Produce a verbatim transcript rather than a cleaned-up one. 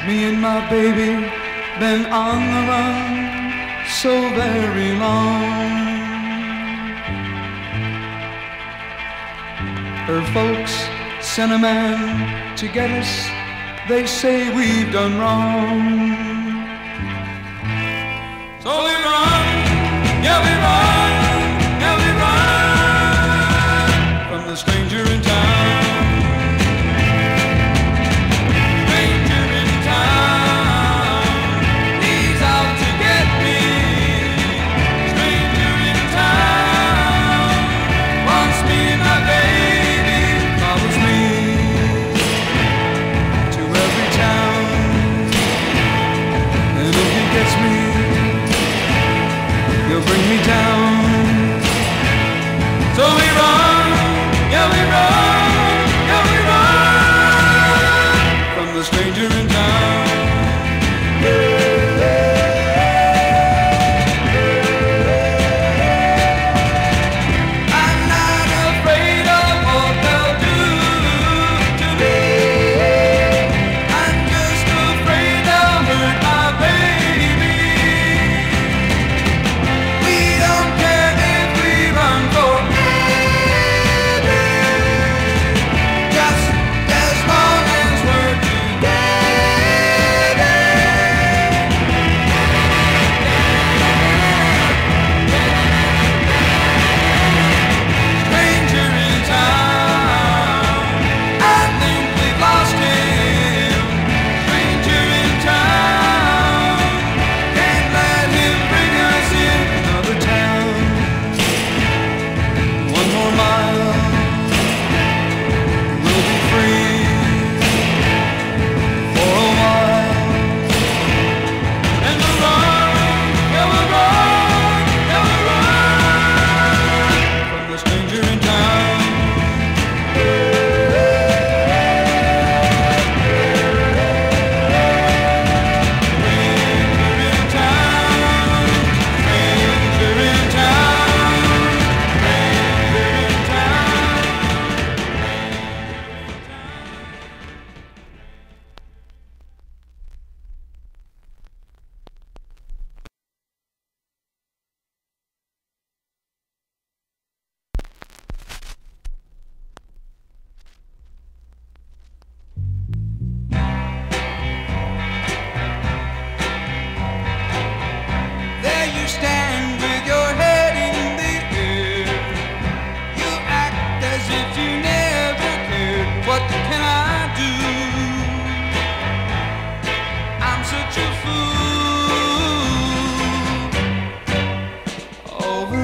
Me and my baby been on the run so very long. Her folks sent a man to get us. They say we've done wrong. So we run, yeah we run, yeah we run from the stranger in town. Stranger in town, he's out to get me. Stranger in town, wants me and my baby, follows me to every town. And if he gets me, he'll bring me down. So we run, yeah we run, yeah we run from the stranger in town. I'm not afraid of what they'll do to me. I'm just afraid they'll hurt my baby. We don't care if we run forever, just as long as we're together. Stranger in town, I think we've lost him. Stranger in town, can't let him bring us in another town. One more mile, we'll be free for a while. And we'll run, yeah we'll run, yeah we'll run from the stranger in town. Stranger in town, stranger in town, stranger in town. There you stand with your head in the air. You act as if you never cared. What can I do? I'm such a fool. Over